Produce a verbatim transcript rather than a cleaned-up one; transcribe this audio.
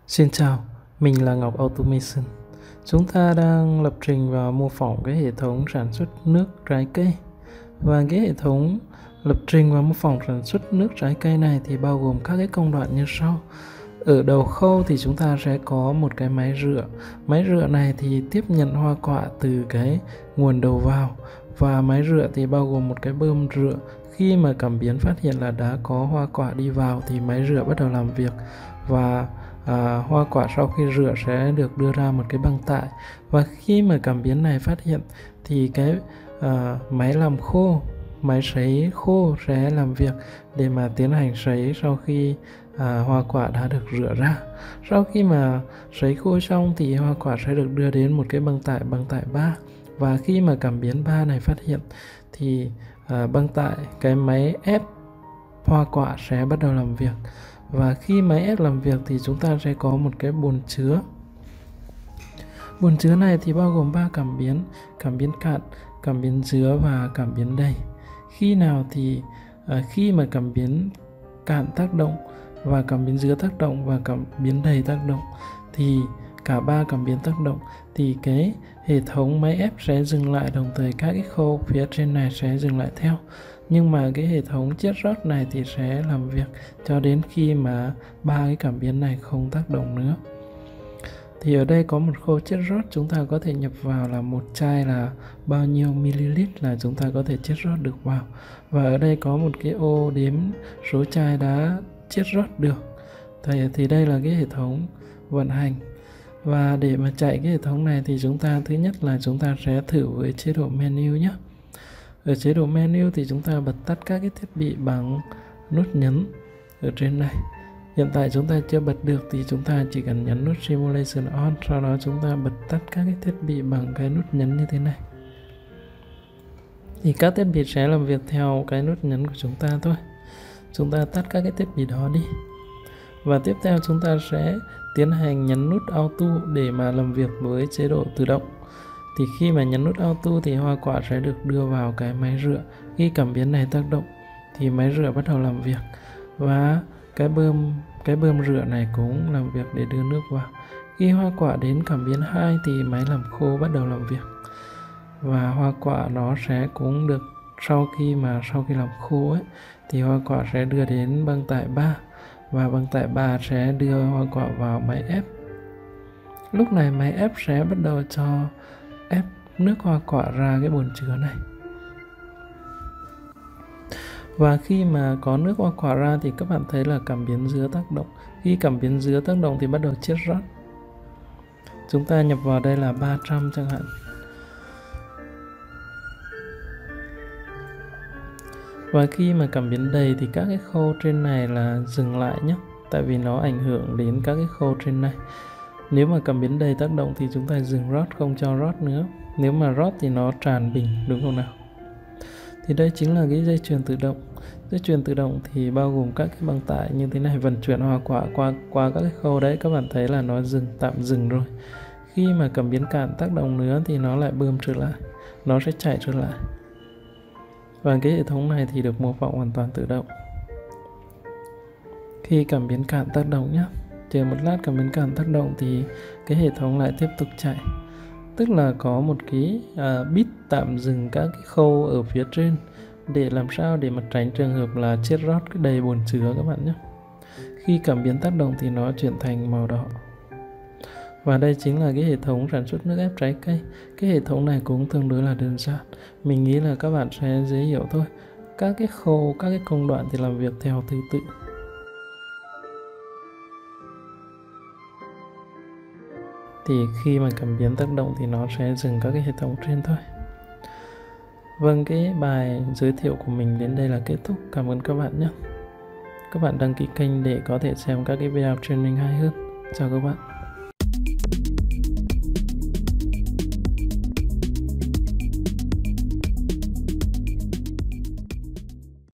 Xin chào, mình là Ngọc Automation. Chúng ta đang lập trình và mô phỏng cái hệ thống sản xuất nước trái cây. Và cái hệ thống lập trình và mô phỏng sản xuất nước trái cây này thì bao gồm các cái công đoạn như sau. Ở đầu khâu thì chúng ta sẽ có một cái máy rửa. Máy rửa này thì tiếp nhận hoa quả từ cái nguồn đầu vào. Và máy rửa thì bao gồm một cái bơm rửa. Khi mà cảm biến phát hiện là đã có hoa quả đi vào thì máy rửa bắt đầu làm việc. Và à, hoa quả sau khi rửa sẽ được đưa ra một cái băng tải. Và khi mà cảm biến này phát hiện thì cái à, máy làm khô, máy sấy khô sẽ làm việc để mà tiến hành sấy sau khi à, hoa quả đã được rửa ra. Sau khi mà sấy khô xong thì hoa quả sẽ được đưa đến một cái băng tải, băng tải ba. Và khi mà cảm biến ba này phát hiện thì à, băng tải, cái máy ép hoa quả sẽ bắt đầu làm việc. Và khi máy ép làm việc thì chúng ta sẽ có một cái bồn chứa. Bồn chứa này thì bao gồm ba cảm biến: cảm biến cạn, cảm biến dứa và cảm biến đầy. Khi nào thì à, khi mà cảm biến cạn tác động và cảm biến dứa tác động và cảm biến đầy tác động thì cả ba cảm biến tác động thì cái hệ thống máy ép sẽ dừng lại, đồng thời các cái khâu phía trên này sẽ dừng lại theo. Nhưng mà cái hệ thống chiết rót này thì sẽ làm việc cho đến khi mà ba cái cảm biến này không tác động nữa. Thì ở đây có một khâu chiết rót, chúng ta có thể nhập vào là một chai là bao nhiêu ml là chúng ta có thể chiết rót được vào. Và ở đây có một cái ô đếm số chai đã chiết rót được. Thì, thì đây là cái hệ thống vận hành. Và để mà chạy cái hệ thống này thì chúng ta thứ nhất là chúng ta sẽ thử với chế độ menu nhé. Ở chế độ menu thì chúng ta bật tắt các cái thiết bị bằng nút nhấn ở trên này. Hiện tại chúng ta chưa bật được thì chúng ta chỉ cần nhấn nút Simulation On, sau đó chúng ta bật tắt các cái thiết bị bằng cái nút nhấn như thế này. Thì các thiết bị sẽ làm việc theo cái nút nhấn của chúng ta thôi. Chúng ta tắt các cái thiết bị đó đi. Và tiếp theo chúng ta sẽ tiến hành nhấn nút Auto để mà làm việc với chế độ tự động. Thì khi mà nhấn nút Auto thì hoa quả sẽ được đưa vào cái máy rửa. Khi cảm biến này tác động thì máy rửa bắt đầu làm việc. Và cái bơm cái bơm rửa này cũng làm việc để đưa nước vào. Khi hoa quả đến cảm biến hai thì máy làm khô bắt đầu làm việc. Và hoa quả nó sẽ cũng được sau khi mà sau khi làm khô ấy thì hoa quả sẽ đưa đến băng tải ba. Và băng tải ba sẽ đưa hoa quả vào máy ép. Lúc này máy ép sẽ bắt đầu cho ép nước hoa quả ra cái bồn chứa này. Và khi mà có nước hoa quả ra thì các bạn thấy là cảm biến dứa tác động. Khi cảm biến dứa tác động thì bắt đầu chiết rót. Chúng ta nhập vào đây là ba trăm chẳng hạn. Và khi mà cảm biến đầy thì các cái khâu trên này là dừng lại nhé. Tại vì nó ảnh hưởng đến các cái khâu trên này. Nếu mà cảm biến đầy tác động thì chúng ta dừng rót, không cho rót nữa. Nếu mà rót thì nó tràn bình, đúng không nào? Thì đây chính là cái dây chuyền tự động. Dây chuyền tự động thì bao gồm các cái băng tải như thế này, vận chuyển hoa quả qua qua các cái khâu đấy. Các bạn thấy là nó dừng, tạm dừng rồi. Khi mà cảm biến cạn tác động nữa thì nó lại bơm trở lại, nó sẽ chạy trở lại. Và cái hệ thống này thì được mô phỏng hoàn toàn tự động. Khi cảm biến cạn tác động nhé, chờ một lát cảm biến cạn tác động thì cái hệ thống lại tiếp tục chạy. Tức là có một cái à, bit tạm dừng các cái khâu ở phía trên để làm sao để mà tránh trường hợp là chiết rót cái đầy bồn chứa các bạn nhé. Khi cảm biến tác động thì nó chuyển thành màu đỏ. Và đây chính là cái hệ thống sản xuất nước ép trái cây. Cái hệ thống này cũng tương đối là đơn giản. Mình nghĩ là các bạn sẽ dễ hiểu thôi. Các cái khâu, các cái công đoạn thì làm việc theo thứ tự. Thì khi mà cảm biến tác động thì nó sẽ dừng các cái hệ thống trên thôi. Vâng, cái bài giới thiệu của mình đến đây là kết thúc. Cảm ơn các bạn nhé. Các bạn đăng ký kênh để có thể xem các cái video training hay hơn. Chào các bạn.